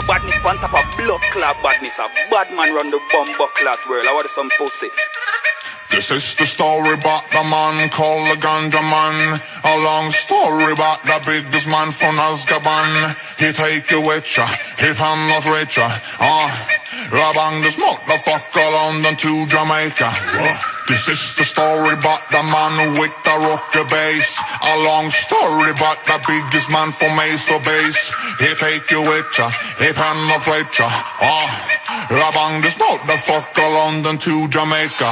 badness on top of blood clot badness. A bad man run the bumbo clot world. I want some pussy. This is the story about the man called the Ganja Man. A long story about the biggest man from Azkaban. He take you with ya, he penetrate ya. Bang this motherfucker London to Jamaica. This is the story about the man with the rocker bass. A long story about the biggest man from Mesa Base. He take you with ya, he penetrate ya. Bang this motherfucker London to Jamaica.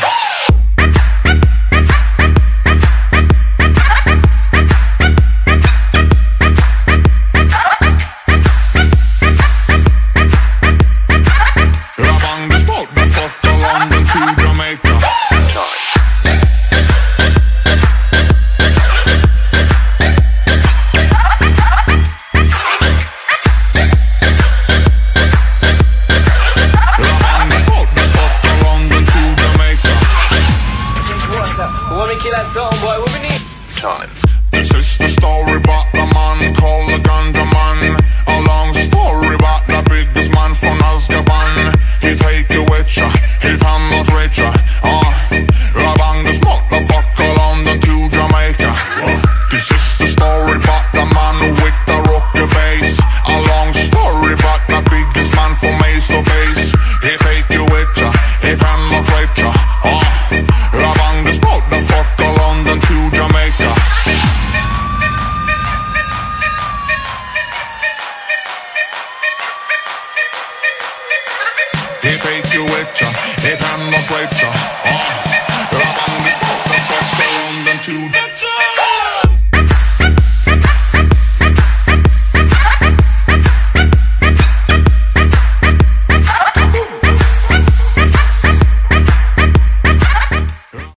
Kill that song, boy, what we need? Time. This is the story about the man called the Ganja Man.